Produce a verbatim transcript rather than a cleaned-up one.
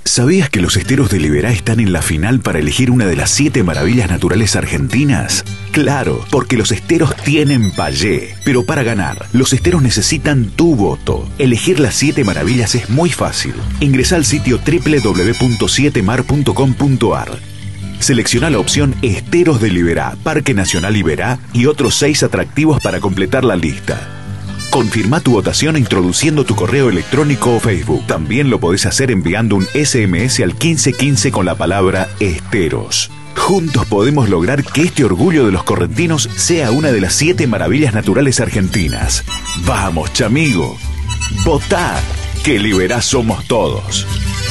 ¿Sabías que los esteros de Liberá están en la final para elegir una de las siete maravillas naturales argentinas? Claro, porque los esteros tienen payé. Pero para ganar, los esteros necesitan tu voto. Elegir las siete maravillas es muy fácil. Ingresá al sitio doble u doble u doble u punto siete mar punto com punto ar. Selecciona la opción Esteros de Liberá, Parque Nacional Liberá y otros seis atractivos para completar la lista. Confirma tu votación introduciendo tu correo electrónico o Facebook. También lo podés hacer enviando un ese eme ese al quince quince con la palabra Esteros. Juntos podemos lograr que este orgullo de los correntinos sea una de las siete maravillas naturales argentinas. ¡Vamos, chamigo! ¡Votá! Que Liberá somos todos.